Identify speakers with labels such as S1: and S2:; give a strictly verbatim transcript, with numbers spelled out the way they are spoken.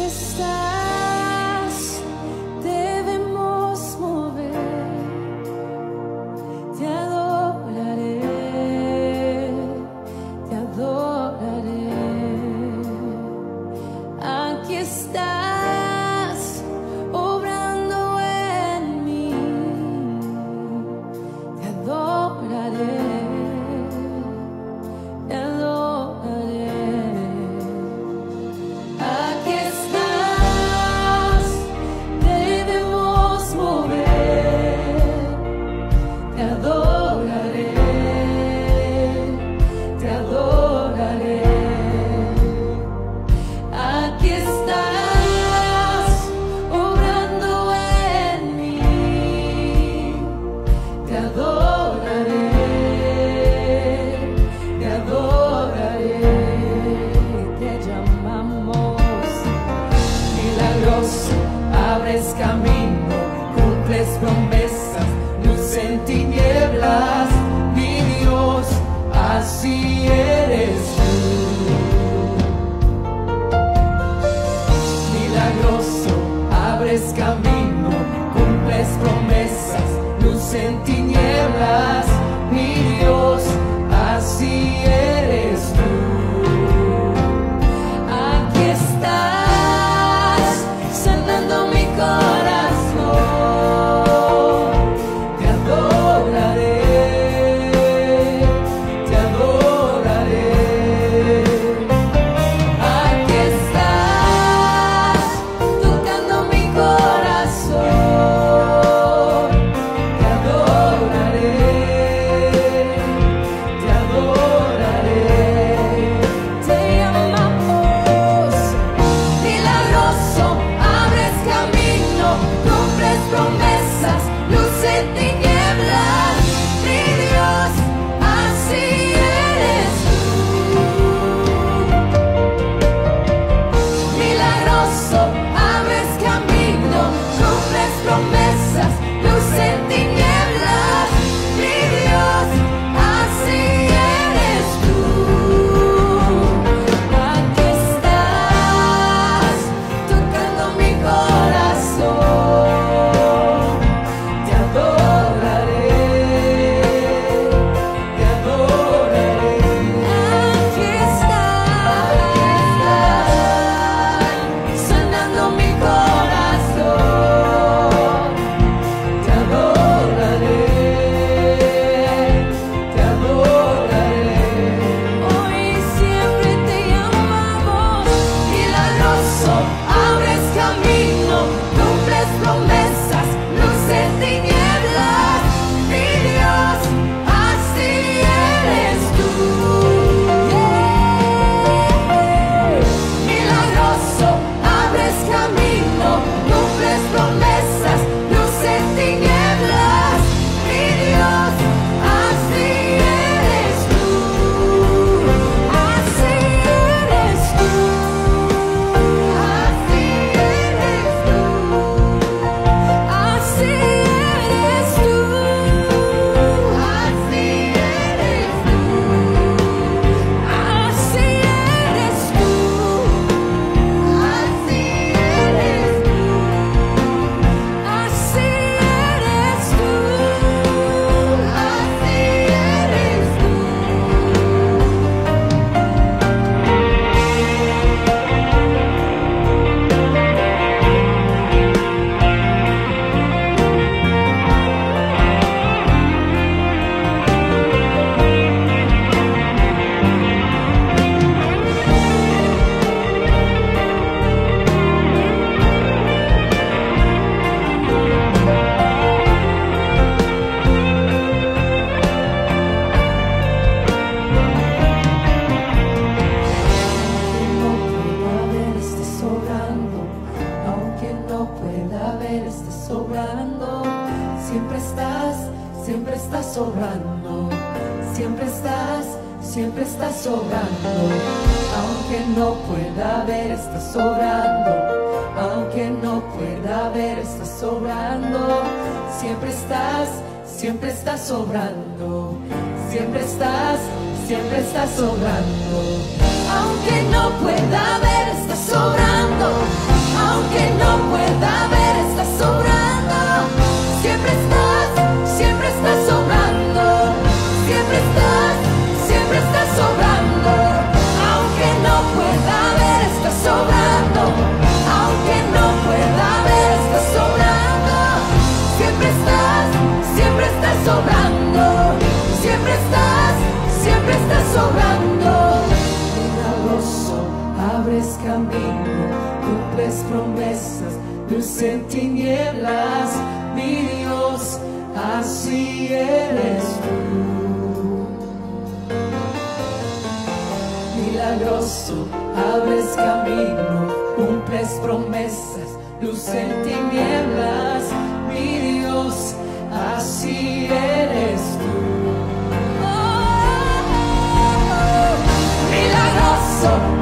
S1: estás, debemos mover. Te adoraré, te adoraré. Aquí estás, obrando en mí. Te adoraré, te adoraré. Aquí estás, debemos mover. Te adoraré, te adoraré. Aquí estás, obrando en mí. Te adoraré, te adoraré. Te llamamos milagroso, abres camino, cumples promesas, luz en tinieblas. Mi Dios, así eres tú. Milagroso, abres camino, cumples promesas, luz en tinieblas. Mi Dios, así eres tú. Aquí estás, sanando mi corazón. Te adoraré, te adoraré. Aquí estás, tocando mi corazón. Te adoraré, te adoraré. Te amamos, milagroso, abres camino, cumples promesas, luz en tinieblas. Mi Dios, así eres tú. Milagroso, abres camino, cumples promesas, luz en tinieblas. Mi Dios, así eres tú. Aquí estás, tocando mi corazón. Te adoraré, te adoraré. Aquí estás, sanando mi corazón. Te adoraré, te adoraré. Hoy y siempre te llamamos milagroso, abres camino, cumples promesas, luz en tinieblas. Mi Dios, así eres tú. Yeah. Milagroso, abres camino, cumples promesas, luz en tinieblas. Mi Dios, así eres tú. Así eres tú. Así eres tú. Así eres tú. Así eres tú. Así eres tú. Así eres tú. Así eres tú. Así eres tú. Aunque no pueda ver, estés sobrando. Siempre estás, siempre estás sobrando. Siempre estás, siempre estás sobrando. Aunque no pueda ver, estás sobrando. Aunque no pueda ver, estás sobrando. Siempre estás, siempre estás sobrando. Siempre estás, siempre estás sobrando. Aunque no pueda ver, estás sobrando. sobrando, aunque no pueda ver, estás sobrando. Siempre estás, siempre estás sobrando, siempre estás, siempre estás sobrando. Milagroso, abres camino, cumples promesas, luz en tinieblas, mi Dios, así eres tú. Milagroso, abres camino, cumples promesas, luz en tinieblas, mi Dios, así eres tú. Oh, oh, oh. Milagroso,